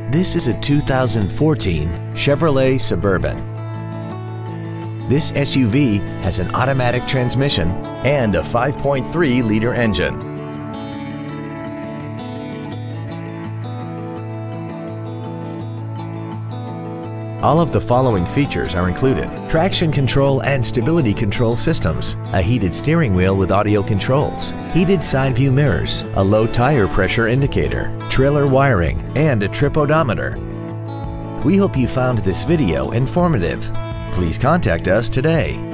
This is a 2014 Chevrolet Suburban. This SUV has an automatic transmission and a 5.3-liter engine. All of the following features are included: traction control and stability control systems, a heated steering wheel with audio controls, heated side view mirrors, a low tire pressure indicator, trailer wiring, and a trip odometer. We hope you found this video informative. Please contact us today.